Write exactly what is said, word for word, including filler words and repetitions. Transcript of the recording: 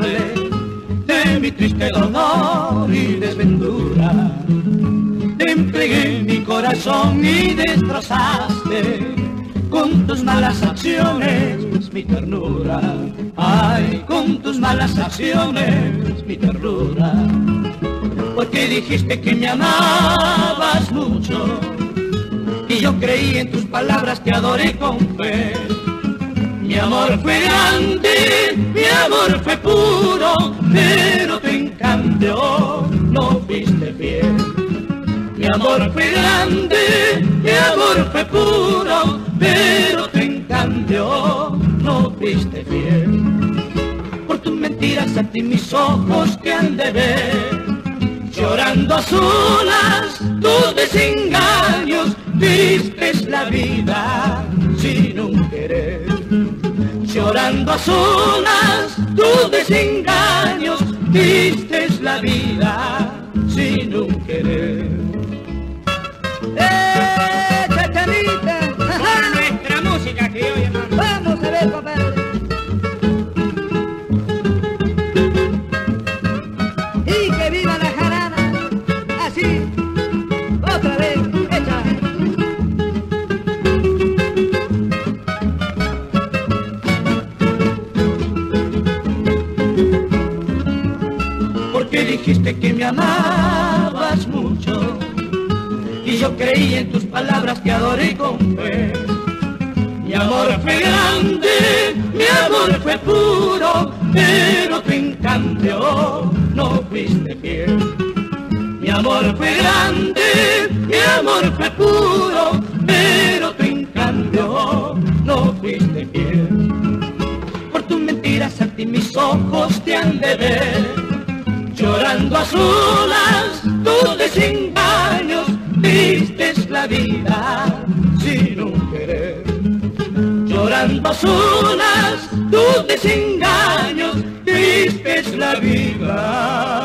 culpable de mi triste dolor y desventura. Te entregué mi corazón y destrozaste con tus malas acciones mi ternura. Ay, con tus malas acciones mi ternura. Porque dijiste que me amabas mucho y yo creí en tus palabras, te adoré con fe. Mi amor fue grande, mi amor fue puro, pero tu encanto no fuiste fiel. Mi amor fue grande, mi amor fue puro, pero tu encanto no fuiste fiel. Por tus mentiras a ti mis ojos te han de ver, llorando a solas tus desengaños, vistes la vida sin un querer. Llorando a solas tus desengaños, vistes la vida sin un querer. ¡Eh, chachanita! Con nuestra música criolla, hermano. Vamos a ver, compadre. Y que viva la jarana. Así, otra vez, hecha. Porque dijiste que me amabas mucho y yo creí en tus palabras, te adoré con fe. Mi amor fue grande, mi amor fue puro, pero tu encanto no fuiste fiel. Mi amor fue grande, mi amor fue puro, pero tu encanto no fuiste fiel. Por tus mentiras a ti mis ojos te han de ver, llorando a solas tus desengaños, vistes la vida sin un querer. Llorando a solas tus desengaños, vistes la vida